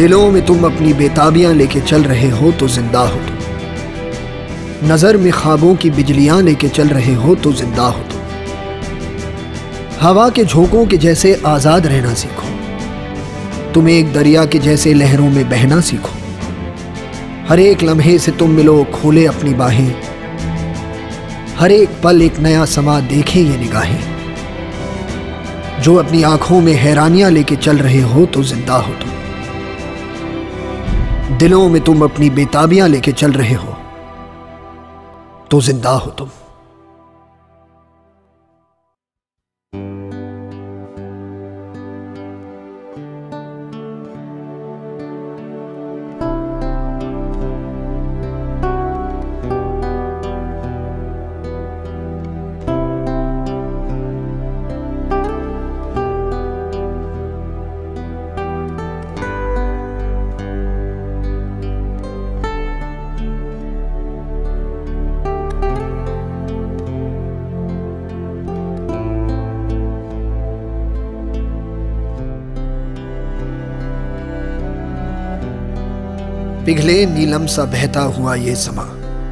दिलों में तुम अपनी बेताबियां लेके चल रहे हो तो जिंदा हो तुम, नजर में ख्वाबों की बिजलियां लेके चल रहे हो तो जिंदा हो तुम। हवा के झोंकों के जैसे आजाद रहना सीखो, तुम एक दरिया के जैसे लहरों में बहना सीखो। हर एक लम्हे से तुम मिलो खोले अपनी बाहें, हर एक पल एक नया समा देखे ये निगाहें। जो अपनी आंखों में हैरानियां लेके चल रहे हो तो जिंदा हो तुम, दिलों में तुम अपनी बेताबियां लेके चल रहे हो तो जिंदा हो तुम। पिघले नीलम सा बहता हुआ ये समा,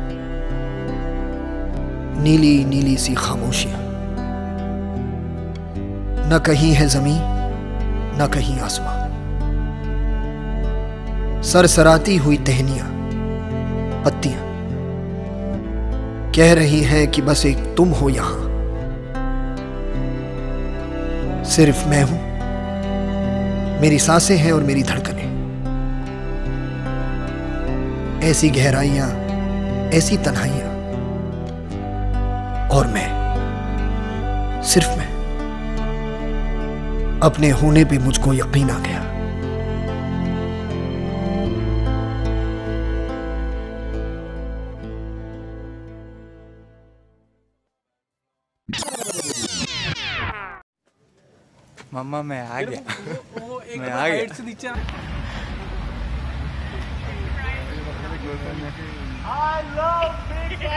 नीली नीली सी खामोशियां, न कहीं है जमीन न कहीं आसमां। सरसराती हुई टहनियां पत्तियां कह रही हैं कि बस एक तुम हो यहां। सिर्फ मैं हूं, मेरी सांसें हैं और मेरी धड़कनें। ऐसी गहराइयां, ऐसी तन्हाइयां, और मैं, सिर्फ मैं। अपने होने पे मुझको यकीन आ गया। मम्मा मैं आ गया, मैं आ गया। I love big